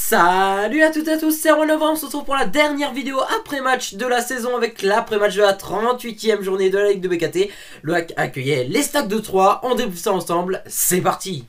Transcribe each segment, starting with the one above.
Salut à toutes et à tous, c'est Erwan, on se retrouve pour la dernière vidéo après-match de la saison avec l'après-match de la 38e journée de la Ligue de BKT. Le hack accueillait les stacks de 3, on débriefe ça ensemble, c'est parti.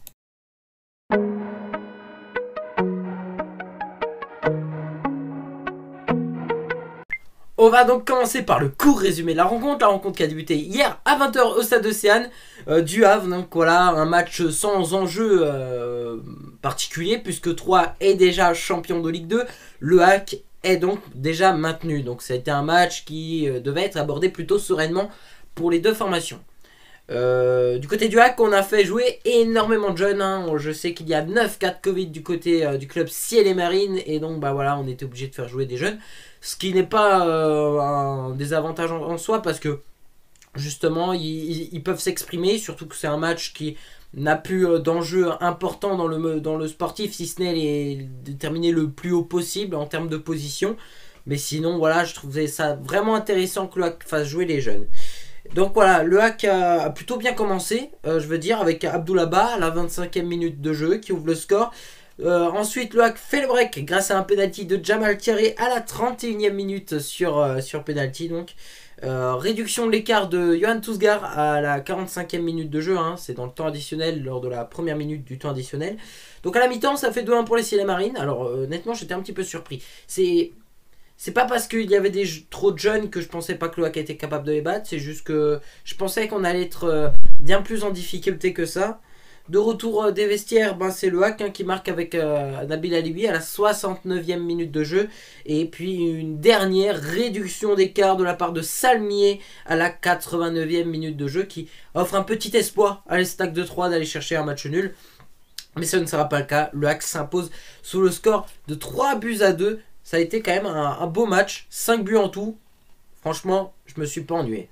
On va donc commencer par le court résumé de la rencontre qui a débuté hier à 20 h au stade Océane du Havre. Donc voilà, un match sans enjeu particulier puisque 3 est déjà champion de Ligue 2. Le hack est donc déjà maintenu. Donc ça a été un match qui devait être abordé plutôt sereinement pour les deux formations. Du côté du hack, on a fait jouer énormément de jeunes. Je sais qu'il y a 9 cas de Covid du côté du club Ciel et Marine. Et donc bah voilà, on était obligé de faire jouer des jeunes. Ce qui n'est pas un désavantage en soi parce que justement ils peuvent s'exprimer. Surtout que c'est un match qui n'a plus d'enjeu important dans le sportif, si ce n'est de terminer le plus haut possible en termes de position. Mais sinon voilà, je trouvais ça vraiment intéressant que le hack fasse jouer les jeunes. Donc voilà, le hack a plutôt bien commencé, je veux dire, avec Abdoulaba à la 25e minute de jeu qui ouvre le score. Ensuite, le hack fait le break grâce à un penalty de Jamal Thierry à la 31e minute sur penalty. Donc, réduction de l'écart de Johan Tousgar à la 45e minute de jeu. C'est dans le temps additionnel, lors de la première minute du temps additionnel. Donc à la mi-temps, ça fait 2-1 pour les Ciel et Marine. Alors honnêtement, j'étais un petit peu surpris. C'est pas parce qu'il y avait trop de jeunes que je pensais pas que le hack était capable de les battre. C'est juste que je pensais qu'on allait être bien plus en difficulté que ça. De retour des vestiaires, c'est le hack qui marque avec Nabil Alibi à la 69e minute de jeu. Et puis une dernière réduction d'écart de la part de Salmier à la 89e minute de jeu qui offre un petit espoir à les stacks de 3 d'aller chercher un match nul. Mais ça ne sera pas le cas. Le hack s'impose sous le score de 3-2. Ça a été quand même un beau match. 5 buts en tout. Franchement, je me suis pas ennuyé.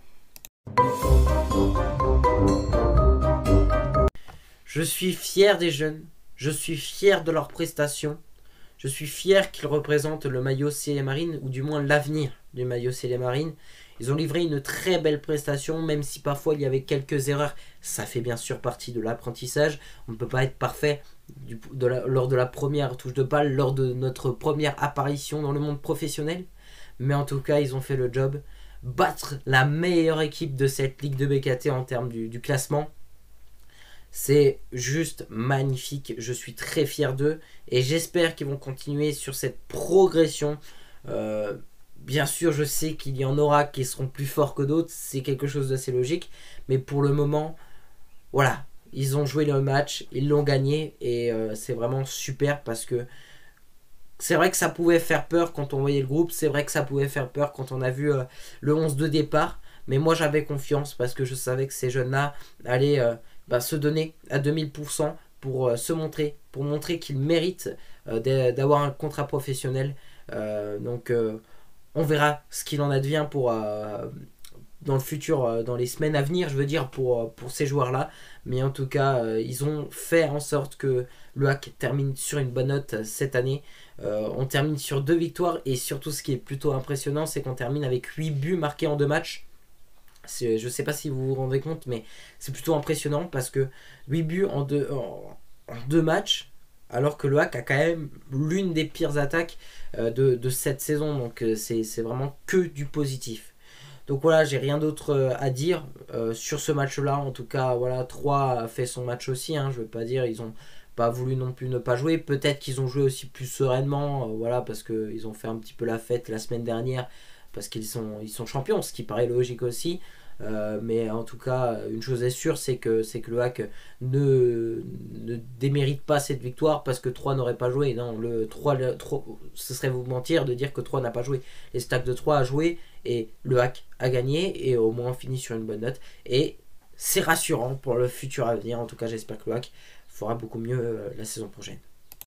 Je suis fier des jeunes, je suis fier de leurs prestations, je suis fier qu'ils représentent le maillot Ciel et Marine, ou du moins l'avenir du maillot Ciel et Marine. Ils ont livré une très belle prestation, même si parfois il y avait quelques erreurs. Ça fait bien sûr partie de l'apprentissage. On ne peut pas être parfait lors de la première touche de balle, lors de notre première apparition dans le monde professionnel. Mais en tout cas, ils ont fait le job. Battre la meilleure équipe de cette Ligue de BKT en termes du classement. C'est juste magnifique, je suis très fier d'eux et j'espère qu'ils vont continuer sur cette progression. Bien sûr, je sais qu'il y en aura qui seront plus forts que d'autres, c'est quelque chose d'assez logique, mais pour le moment, voilà, ils ont joué le match, ils l'ont gagné et c'est vraiment super parce que c'est vrai que ça pouvait faire peur quand on voyait le groupe, c'est vrai que ça pouvait faire peur quand on a vu le 11 de départ, mais moi j'avais confiance parce que je savais que ces jeunes-là allaient se donner à 2000% pour se montrer, pour montrer qu'ils méritent d'avoir un contrat professionnel. Donc on verra ce qu'il en advient pour dans le futur, dans les semaines à venir, je veux dire, pour ces joueurs-là. Mais en tout cas, ils ont fait en sorte que le hack termine sur une bonne note cette année. On termine sur 2 victoires et surtout ce qui est plutôt impressionnant, c'est qu'on termine avec 8 buts marqués en 2 matchs. Je ne sais pas si vous vous rendez compte, mais c'est plutôt impressionnant parce que 8 buts en deux matchs, alors que le hack a quand même l'une des pires attaques de cette saison. Donc c'est vraiment que du positif. Donc voilà, j'ai rien d'autre à dire sur ce match-là. En tout cas, voilà, 3 a fait son match aussi. Je ne veux pas dire, ils ont pas voulu non plus ne pas jouer. Peut-être qu'ils ont joué aussi plus sereinement, voilà, parce qu'ils ont fait un petit peu la fête la semaine dernière. Parce qu'ils sont champions, ce qui paraît logique aussi. Mais en tout cas, une chose est sûre, c'est que le hack ne démérite pas cette victoire parce que 3 n'aurait pas joué. Non, 3, ce serait vous mentir de dire que 3 n'a pas joué. Les stacks de 3 a joué et le hack a gagné et au moins on finit sur une bonne note. Et c'est rassurant pour le futur à venir. En tout cas, j'espère que le hack fera beaucoup mieux la saison prochaine.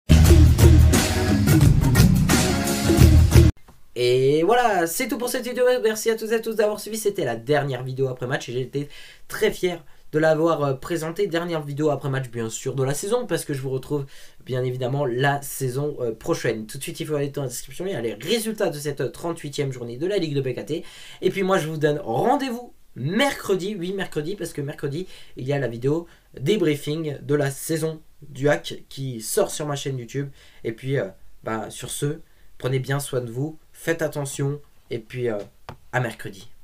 Et voilà, c'est tout pour cette vidéo. Merci à tous et à tous d'avoir suivi. C'était la dernière vidéo après match et j'ai été très fier de l'avoir présentée. Dernière vidéo après match bien sûr de la saison parce que je vous retrouve bien évidemment la saison prochaine. Tout de suite, il faut aller dans la description. Il y a les résultats de cette 38e journée de la Ligue de BKT. Et puis moi, je vous donne rendez-vous mercredi. Oui, mercredi, parce que mercredi, il y a la vidéo débriefing de la saison du hack qui sort sur ma chaîne YouTube. Et puis, sur ce, prenez bien soin de vous, faites attention, et puis à mercredi.